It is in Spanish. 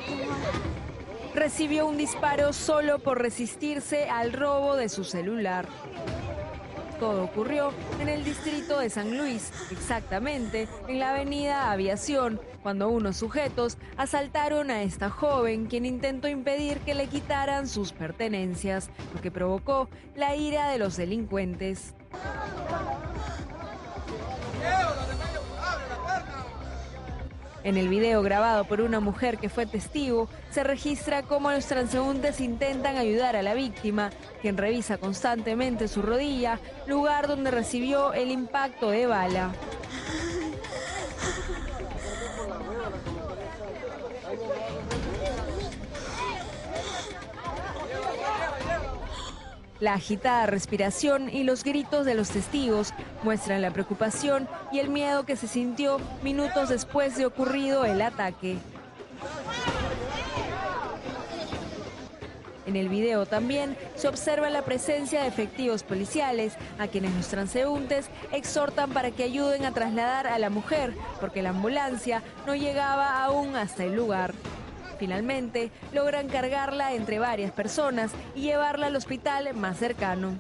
Recibió un disparo solo por resistirse al robo de su celular. Todo ocurrió en el distrito de San Luis, exactamente en la avenida Aviación, cuando unos sujetos asaltaron a esta joven, quien intentó impedir que le quitaran sus pertenencias, lo que provocó la ira de los delincuentes. En el video grabado por una mujer que fue testigo, se registra cómo los transeúntes intentan ayudar a la víctima, quien revisa constantemente su rodilla, lugar donde recibió el impacto de bala. La agitada respiración y los gritos de los testigos muestran la preocupación y el miedo que se sintió minutos después de ocurrido el ataque. En el video también se observa la presencia de efectivos policiales, a quienes los transeúntes exhortan para que ayuden a trasladar a la mujer, porque la ambulancia no llegaba aún hasta el lugar. Finalmente, logran cargarla entre varias personas y llevarla al hospital más cercano.